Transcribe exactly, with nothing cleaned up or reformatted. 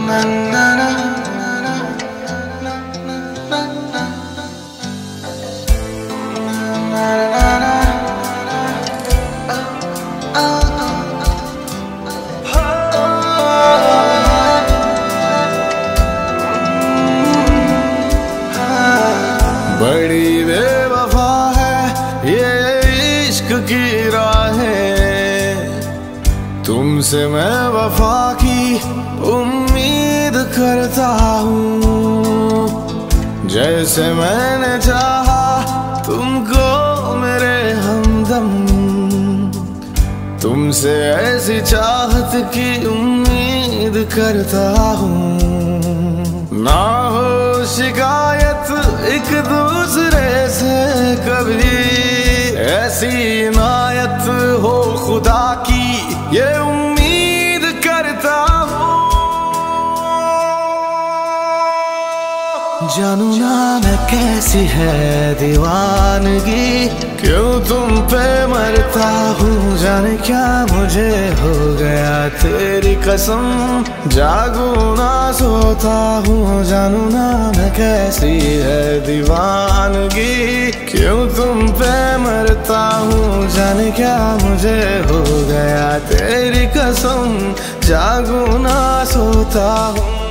बड़ी बेवफा है ये इश्क की राहें, तुमसे मैं वफा की उम्मीद करता हूँ। जैसे मैंने चाहा तुमको मेरे हमदम, तुमसे ऐसी चाहत की उम्मीद करता हूँ। ना हो शिकायत एक दूसरे से कभी, ऐसी इनायत हो खुदा की ये उम्मीद करता हूँ। जानू ना मैं कैसी है दीवानगी, क्यों तुम पे मरता हूँ। जाने क्या मुझे हो गया तेरी कसम, जागू ना सोता हूँ। जानू ना मैं कैसी है दीवानगी, क्यों तुम पे मरता हूँ। जाने क्या मुझे हो गया तेरी कसम, जागू ना सोता हूँ।